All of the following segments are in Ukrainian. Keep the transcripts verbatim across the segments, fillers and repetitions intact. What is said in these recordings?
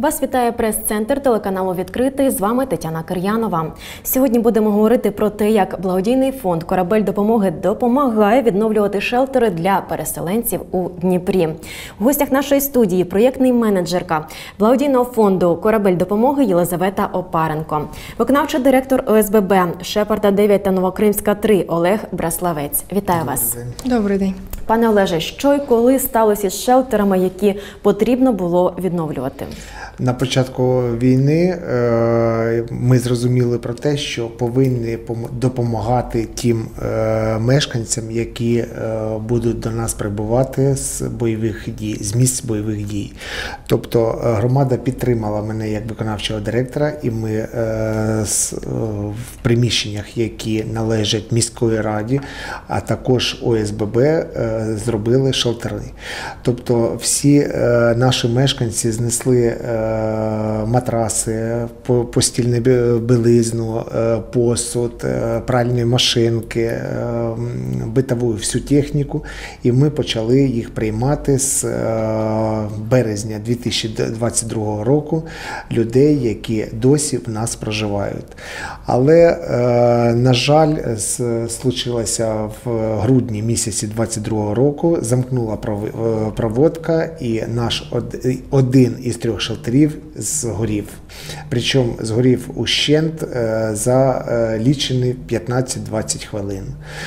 Вас вітає прес-центр телеканалу «Відкритий». З вами Тетяна Кир'янова. Сьогодні будемо говорити про те, як благодійний фонд «Корабель допомоги» допомагає відновлювати шелтери для переселенців у Дніпрі. У гостях нашої студії проєктний менеджерка благодійного фонду «Корабель допомоги» Єлизавета Опаренко, виконавчий директор О С Б Б «Шепарда дев'ять» та «Новокримська три» Олег Браславець. Вітаю вас. Добрий день. Пане Олеже, що і коли сталося з шелтерами, які потрібно було відновлювати? На початку війни ми зрозуміли про те, що повинні допомагати тим мешканцям, які будуть до нас прибувати з бойових дій, з місць бойових дій. Тобто громада підтримала мене як виконавчого директора, і ми в приміщеннях, які належать міської раді, а також О С Б Б, зробили шелтери. Тобто всі наші мешканці знесли матраси, постільну білизну, посуд, пральні машинки, битову всю техніку, і ми почали їх приймати з березня дві тисячі двадцять другого року, людей, які досі в нас проживають. Але, на жаль, случилося в грудні місяці двадцять другого року, замкнула проводка, і наш один із трьох шелтерів згорів. Причому згорів ущент за лічені п'ятнадцять-двадцять хвилин.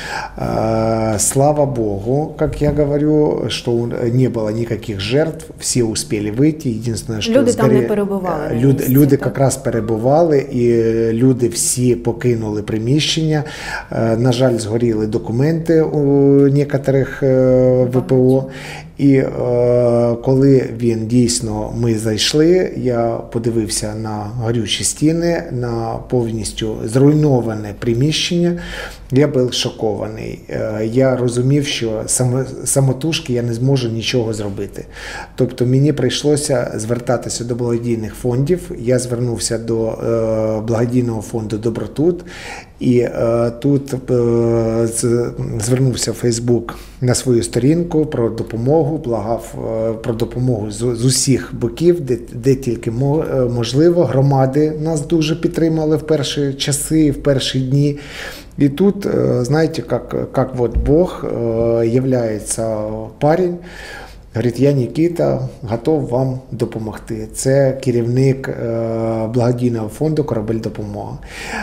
Слава Богу, как я говорю, что не было никаких жертв, все успели выйти. Единственное, что люди згорі... там не перебували. Люди, місці, люди якраз перебували, і люди всі покинули приміщення. На жаль, згоріли документи у некоторих В П О. І е, коли він дійсно, ми зайшли, я подивився на горючі стіни, на повністю зруйноване приміщення, я був шокований. Е, я розумів, що само, самотужки я не зможу нічого зробити. Тобто мені прийшлося звертатися до благодійних фондів, я звернувся до е, благодійного фонду «Добротут», і е, тут е, звернувся в Фейсбук на свою сторінку про допомогу, благав е, про допомогу з, з усіх боків, де, де тільки можливо. Громади нас дуже підтримали в перші часи, в перші дні. И тут, знаете, как, как вот Бог является парень, говорить, я Нікіта, готов вам допомогти. Це керівник благодійного фонду «Корабель допомога».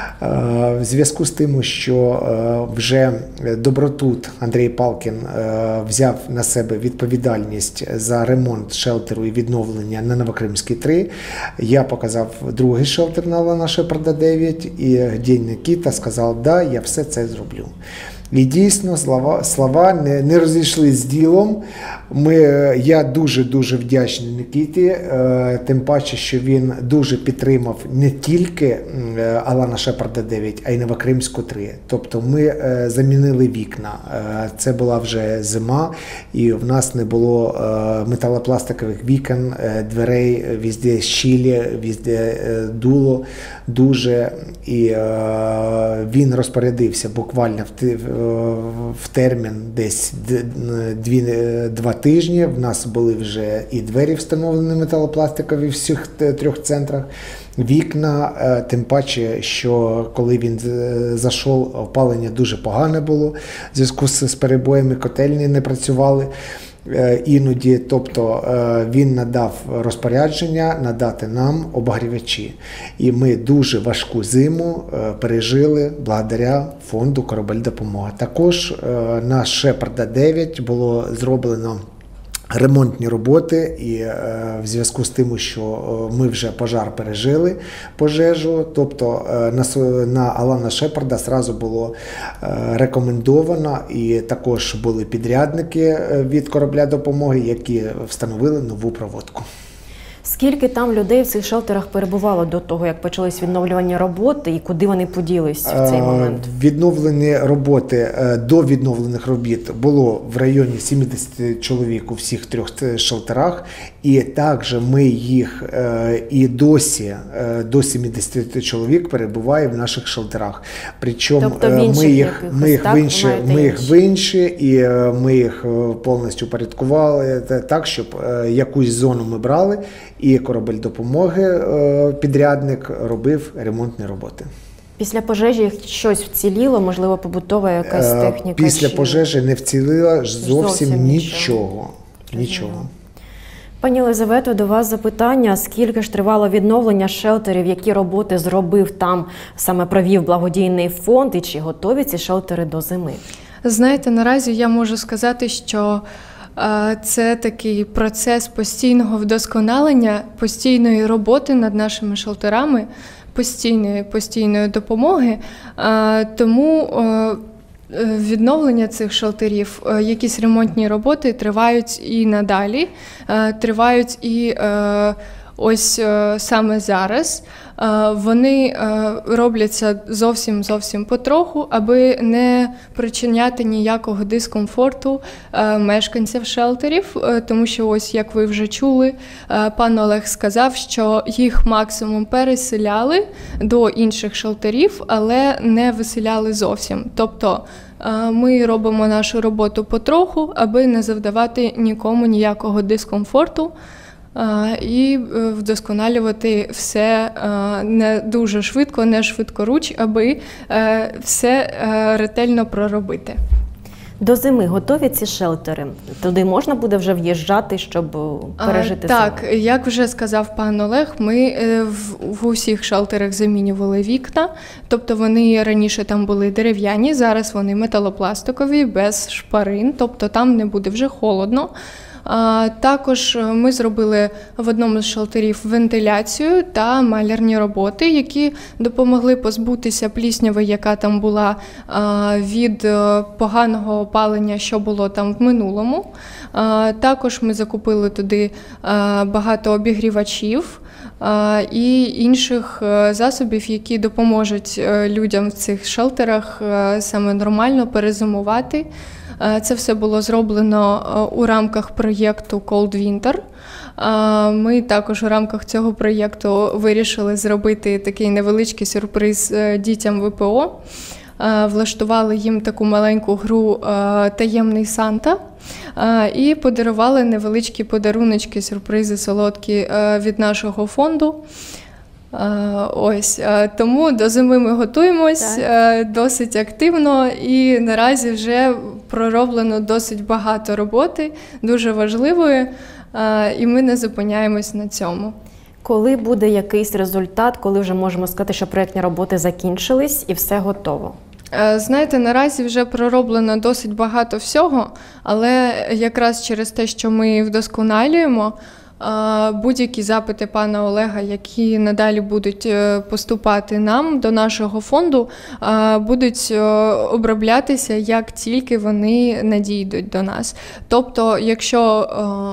В зв'язку з тим, що вже Добротут Андрій Палкін взяв на себе відповідальність за ремонт шелтеру і відновлення на Новокримській три, я показав другий шелтер на Алана Шепарда дев'ять, і день Нікіта сказав, да, я все це зроблю. І дійсно слова, слова не, не розійшлися з ділом. Ми, я дуже-дуже вдячний Нікіті, е, тим паче, що він дуже підтримав не тільки е, Алана Шепарда дев'ять, а й Новокримську три. Тобто ми е, замінили вікна. Е, це була вже зима, і в нас не було е, металопластикових вікон, е, дверей, везде щілі, везде е, дуло дуже. І е, він розпорядився буквально в, в термін десь дві, два тижні. В нас були вже і двері встановлені металопластикові в всіх трьох центрах, вікна, тим паче, що коли він зайшов, опалення дуже погане було, в зв'язку з перебоями котельні не працювали іноді, тобто він надав розпорядження надати нам обогрівачі. І ми дуже важку зиму пережили благодаря фонду «Корабель допомога». Також на Шепарда дев'ять було зроблено ремонтні роботи, і е, в зв'язку з тим, що ми вже пожар пережили, пожежу, тобто е, на, на Алана Шепарда зразу було е, рекомендовано, і також були підрядники від «Корабля допомоги», які встановили нову проводку. Скільки там людей в цих шелтерах перебувало до того, як почались відновлювання роботи, і куди вони поділись в цей момент? Відновлені роботи, до відновлених робіт було в районі сімдесят чоловік у всіх трьох шелтерах, і також ми їх і досі до сімдесят чоловік перебуває в наших шелтерах. Причому тобто ми їх, ми їх в інші, ми їх в інші, і ми їх повністю порядкували так, щоб якусь зону ми брали, і корабель допомоги, підрядник, робив ремонтні роботи. Після пожежі щось вціліло, можливо, побутова якась техніка? Після чи... пожежі не вцілило зовсім, зовсім нічого. Нічого. Пані Єлизавето, до вас запитання. Скільки ж тривало відновлення шелтерів, які роботи зробив там, саме провів благодійний фонд, і чи готові ці шелтери до зими? Знаєте, наразі я можу сказати, що е, це такий процес постійного вдосконалення, постійної роботи над нашими шелтерами, постійної, постійної допомоги. Е, тому е, відновлення цих шелтерів, якісь ремонтні роботи тривають і надалі, тривають і ось саме зараз. Вони робляться зовсім-зовсім потроху, аби не причиняти ніякого дискомфорту мешканців шелтерів, тому що ось, як ви вже чули, пан Олег сказав, що їх максимум переселяли до інших шелтерів, але не виселяли зовсім. Тобто ми робимо нашу роботу потроху, аби не завдавати нікому ніякого дискомфорту, і вдосконалювати все не дуже швидко, не швидкоруч, аби все ретельно проробити. До зими готові ці шелтери? Туди можна буде вже в'їжджати, щоб пережити зиму? Так, як вже сказав пан Олег, ми в, в усіх шелтерах замінювали вікна, тобто вони раніше там були дерев'яні, зараз вони металопластикові, без шпарин, тобто там не буде вже холодно. А, також ми зробили в одному з шелтерів вентиляцію та малярні роботи, які допомогли позбутися плісняви, яка там була а, від поганого опалення, що було там в минулому. А, також ми закупили туди а, багато обігрівачів а, і інших засобів, які допоможуть людям в цих шелтерах а, саме нормально перезимувати. Це все було зроблено у рамках проєкту Cold Winter. Ми також у рамках цього проєкту вирішили зробити такий невеличкий сюрприз дітям ВПО. Влаштували їм таку маленьку гру «Таємний Санта» і подарували невеличкі подаруночки, сюрпризи солодкі від нашого фонду. Ось, тому до зими ми готуємось так. досить активно і наразі вже пророблено досить багато роботи, дуже важливої, і ми не зупиняємось на цьому. Коли буде якийсь результат, коли вже можемо сказати, що проєктні роботи закінчились і все готово? Знаєте, наразі вже пророблено досить багато всього, але якраз через те, що ми вдосконалюємо, будь-які запити пана Олега, які надалі будуть поступати нам до нашого фонду, будуть оброблятися, як тільки вони надійдуть до нас. Тобто, якщо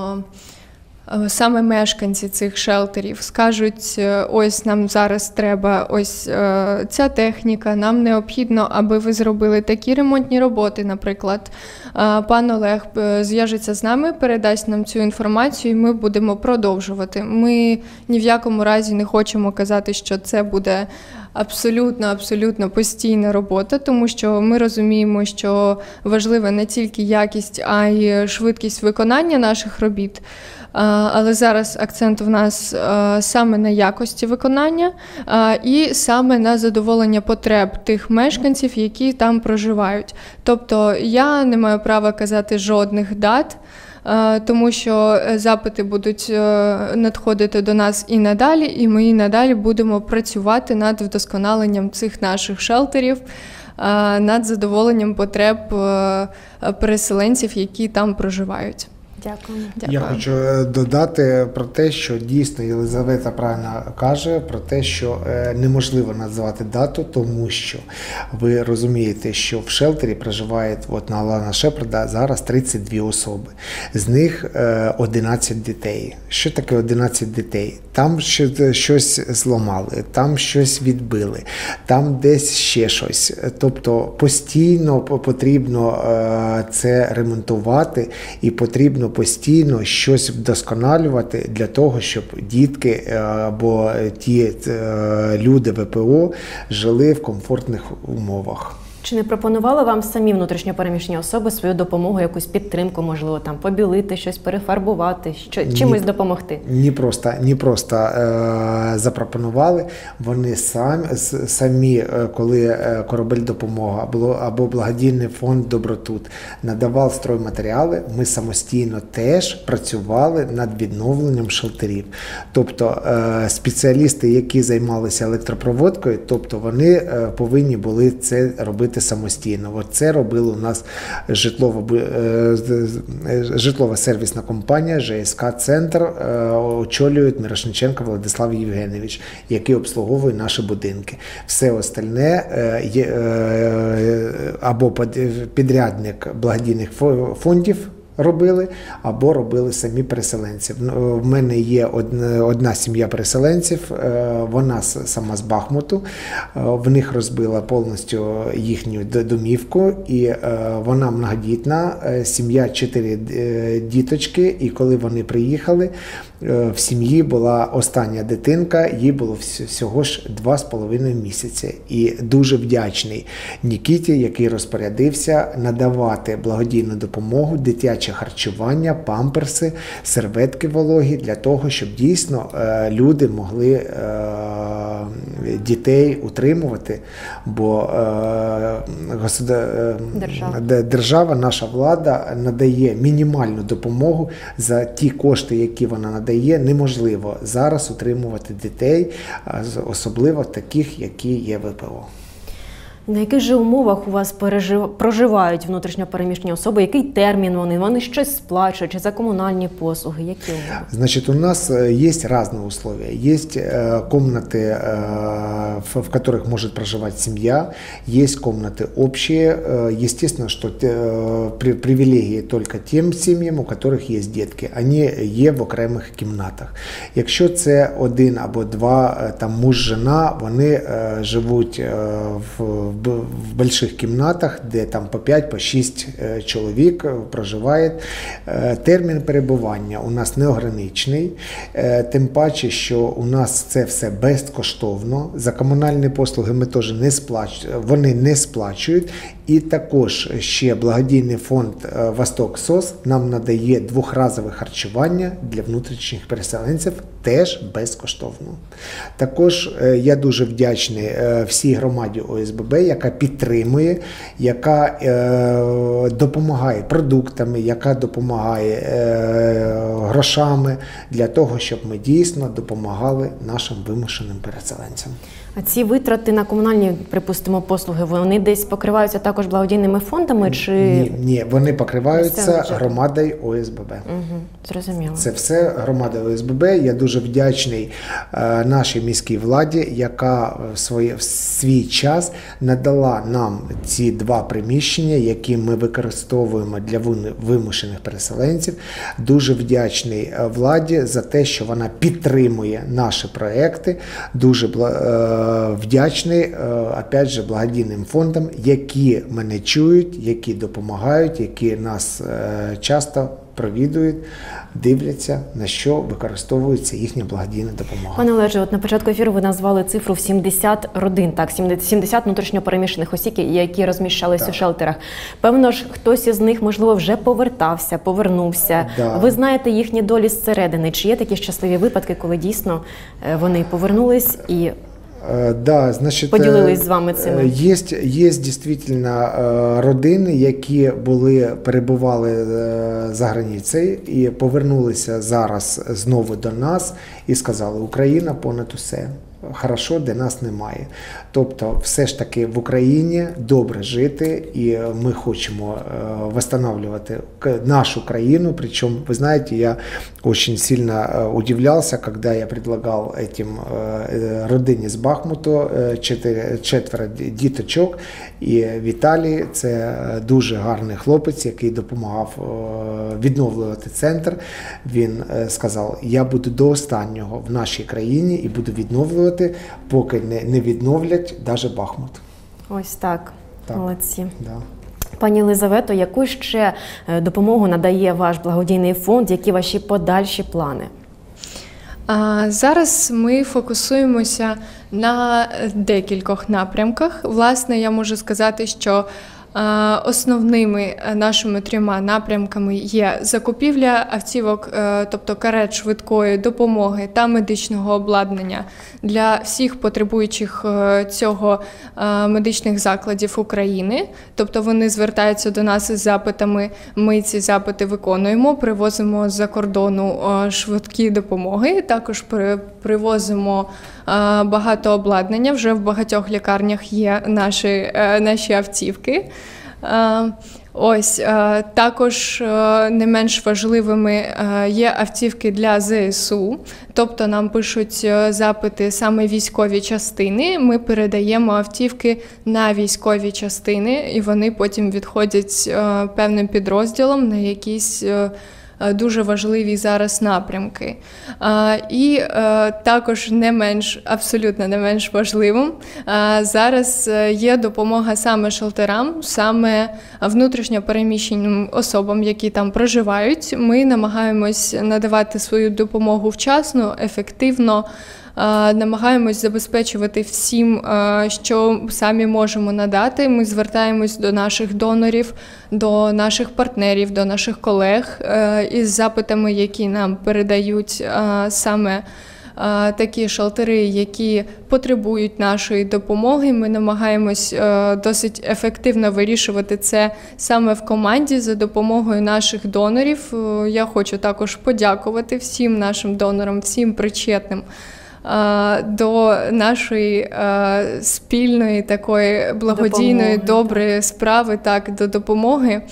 саме мешканці цих шелтерів скажуть, ось нам зараз треба ось ця техніка, нам необхідно, аби ви зробили такі ремонтні роботи, наприклад, пан Олег зв'яжеться з нами, передасть нам цю інформацію і ми будемо продовжувати. Ми ні в якому разі не хочемо казати, що це буде абсолютно, абсолютно постійна робота, тому що ми розуміємо, що важлива не тільки якість, а й швидкість виконання наших робіт. Але зараз акцент в нас саме на якості виконання і саме на задоволення потреб тих мешканців, які там проживають. Тобто я не маю права казати жодних дат, тому що запити будуть надходити до нас і надалі, і ми і надалі будемо працювати над вдосконаленням цих наших шелтерів, над задоволенням потреб переселенців, які там проживають. Дякую. Я хочу додати про те, що дійсно Єлизавета правильно каже, про те, що неможливо назвати дату, тому що ви розумієте, що в шелтері проживає от на Алана Шепарда зараз тридцять дві особи. З них одинадцять дітей. Що таке одинадцять дітей? Там щось зламали, там щось відбили, там десь ще щось. Тобто постійно потрібно це ремонтувати і потрібно постійно щось вдосконалювати для того, щоб дітки або ті люди ВПО жили в комфортних умовах. Чи не пропонували вам самі внутрішньо переміщені особи свою допомогу, якусь підтримку, можливо, там побілити, щось перефарбувати, що, чимось Ні, допомогти? Ні просто, ні просто е, запропонували, вони самі, самі, е, коли е, корабель допомога або, або благодійний фонд Добротут надавав стройматеріали, ми самостійно теж працювали над відновленням шелтерів. Тобто е, спеціалісти, які займалися електропроводкою, тобто вони е, повинні були це робити самостійно. От це робила у нас житлова, е, житлова сервісна компанія ЖСК «Центр», е, очолює Мірошниченко Владислав Євгенович, який обслуговує наші будинки. Все остальне е, є е, або підрядник благодійних фондів робили, або робили самі переселенці. В мене є одна, одна сім'я переселенців, вона сама з Бахмуту, в них розбила повністю їхню домівку, і вона многодітна, сім'я чотири діточки, і коли вони приїхали, в сім'ї була остання дитинка, їй було всього ж два з половиною місяці. І дуже вдячний Нікіті, який розпорядився надавати благодійну допомогу, дитяче харчування, памперси, серветки вологі, для того, щоб дійсно люди могли дітей утримувати, бо держава. держава, наша влада надає мінімальну допомогу за ті кошти, які вона надає. Є неможливо зараз утримувати дітей, особливо таких, які є ВПО. На яких же умовах у вас пережив... проживають внутрішньо переміщені особи? Який термін вони? Вони щось сплачують? Чи за комунальні послуги? Які умови? Значит, у нас есть разные условия. Есть комнаты, в которых может проживать семья, есть комнаты общие. Естественно, что привилегии только тим сім'ям, у которых є дітки. Вони є в окремих кімнатах. Якщо це один або два, там муж, жена, вони живуть в в больших кімнатах, де там по п'ять, по шість чоловік проживає. Термін перебування у нас неограничений, тим паче, що у нас це все безкоштовно. За комунальні послуги ми теж не сплачуємо, вони не сплачують. І також ще благодійний фонд «Восток СОС» нам надає двохразове харчування для внутрішніх переселенців, теж безкоштовно. Також я дуже вдячний всій громаді О С Б Б, яка підтримує, яка допомагає продуктами, яка допомагає грошами для того, щоб ми дійсно допомагали нашим вимушеним переселенцям. А ці витрати на комунальні, припустимо, послуги, вони десь покриваються також благодійними фондами? Чи... Ні, ні, вони покриваються громадою О С Б Б. Угу, зрозуміло. Це все громада О С Б Б. Я дуже вдячний е, нашій міській владі, яка в, своє, в свій час надала нам ці два приміщення, які ми використовуємо для вимушених переселенців. Дуже вдячний владі за те, що вона підтримує наші проекти. Дуже е, вдячний, опять же, благодійним фондам, які мене чують, які допомагають, які нас часто провідують, дивляться, на що використовується їхня благодійна допомога. Пане Олеже, от на початку ефіру ви назвали цифру в сімдесят родин, так, сімдесят внутрішньо переміщених осіб, які розміщалися у шелтерах. Певно ж, хтось із них, можливо, вже повертався, повернувся. Да. Ви знаєте їхні долі зсередини. Чи є такі щасливі випадки, коли дійсно вони повернулись і Да, значить, поділились з вами цими? Є, є дійсно родини, які були, перебували за границею і повернулися зараз знову до нас і сказали: Україна понад усе. Хорошо, де нас немає. Тобто, все ж таки в Україні добре жити, і ми хочемо восстанавливать нашу країну. Причем, вы знаете, я очень сильно удивлялся, когда я предлагал этим родині з Бахмуту четверо діточок, і Віталій, це дуже гарний хлопець, який допомагав відновлювати центр. Він сказав: я буду до останнього в нашій країні і буду відновлювати, поки не, не відновлять навіть Бахмут. Ось так, так. Молодці. Да. Пані Єлизавето, яку ще допомогу надає ваш благодійний фонд, які ваші подальші плани? А зараз ми фокусуємося на декількох напрямках. Власне, я можу сказати, що основними нашими трьома напрямками є закупівля автівок, тобто карет швидкої допомоги та медичного обладнання для всіх потребуючих цього медичних закладів України. Тобто вони звертаються до нас із запитами, ми ці запити виконуємо, привозимо з-за кордону швидкі допомоги, також привозимо багато обладнання, вже в багатьох лікарнях є наші, наші автівки. Ось, також не менш важливими є автівки для зе ес у, тобто нам пишуть запити саме військові частини, ми передаємо автівки на військові частини, і вони потім відходять певним підрозділом на якісь дуже важливі зараз напрямки. І також не менш, абсолютно не менш важливим, зараз є допомога саме шелтерам, саме внутрішньо переміщеним особам, які там проживають. Ми намагаємось надавати свою допомогу вчасно, ефективно, намагаємось забезпечувати всім, що самі можемо надати. Ми звертаємось до наших донорів, до наших партнерів, до наших колег із запитами, які нам передають саме такі шелтери, які потребують нашої допомоги. Ми намагаємось досить ефективно вирішувати це саме в команді за допомогою наших донорів. Я хочу також подякувати всім нашим донорам, всім причетним до нашої спільної такої благодійної, допомоги. Доброї справи, так, до допомоги.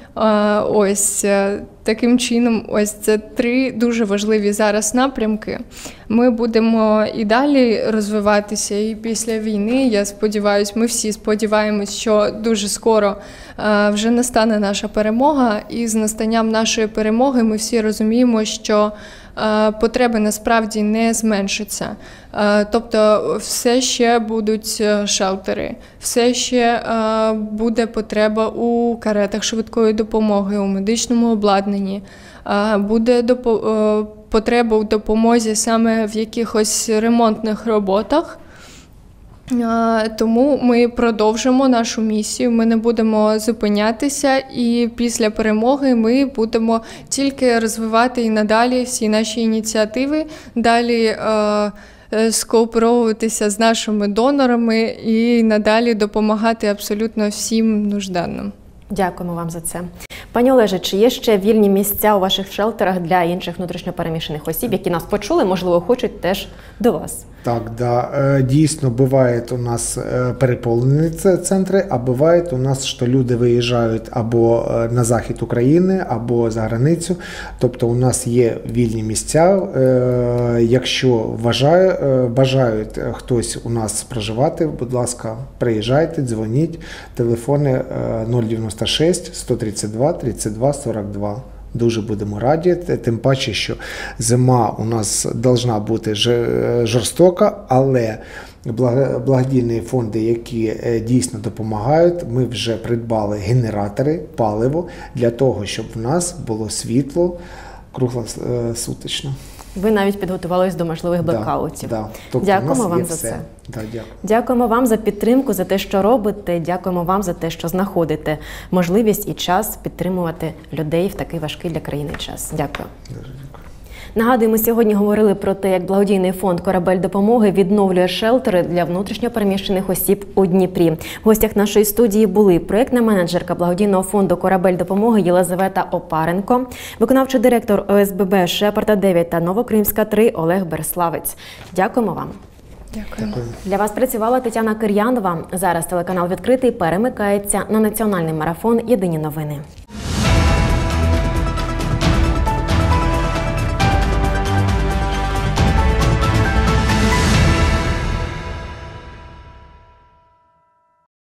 Ось таким чином, ось це три дуже важливі зараз напрямки. Ми будемо і далі розвиватися, і після війни, я сподіваюся, ми всі сподіваємось, що дуже скоро вже настане наша перемога, і з настанням нашої перемоги ми всі розуміємо, що потреби насправді не зменшаться. Тобто все ще будуть шелтери, все ще буде потреба у каретах швидкої допомоги, у медичному обладнанні, буде потреба у допомозі саме в якихось ремонтних роботах. Тому ми продовжимо нашу місію, ми не будемо зупинятися, і після перемоги ми будемо тільки розвивати і надалі всі наші ініціативи, далі е, скооперовуватися з нашими донорами і надалі допомагати абсолютно всім нужденним. Дякуємо вам за це. Пані Олеже, чи є ще вільні місця у ваших шелтерах для інших внутрішньопереміщених осіб, які нас почули, можливо, хочуть теж до вас? Так, да. Дійсно, бувають у нас переповнені центри, а буває у нас, що люди виїжджають або на захід України, або за границю. Тобто у нас є вільні місця. Якщо вважає, бажають хтось у нас проживати, будь ласка, приїжджайте, дзвоніть. Телефони нуль дев'яносто шість сто тридцять два тридцять два сорок два. Дуже будемо раді, тим паче, що зима у нас повинна бути жорстока, але благодійні фонди, які дійсно допомагають, ми вже придбали генератори, паливо, для того, щоб в нас було світло круглосуточно. Ви навіть підготувалися до можливих блекаутів. Да, да. Тобто дякуємо вам за все. це. Да, дякую. Дякуємо вам за підтримку, за те, що робите. Дякуємо вам за те, що знаходите можливість і час підтримувати людей в такий важкий для країни час. Дякую. Дуже дякую. Нагадую, ми сьогодні говорили про те, як благодійний фонд «Корабель допомоги» відновлює шелтери для внутрішньопереміщених осіб у Дніпрі. В гостях нашої студії були проєктна менеджерка благодійного фонду «Корабель допомоги» Єлизавета Опаренко, виконавчий директор о ес бе бе «Шепарда дев'ять» та «Новокримська три» Олег Берславець. Дякуємо вам. Дякую. Дякую. Для вас працювала Тетяна Кир'янова. Зараз телеканал «Відкритий» перемикається на національний марафон «Єдині новини».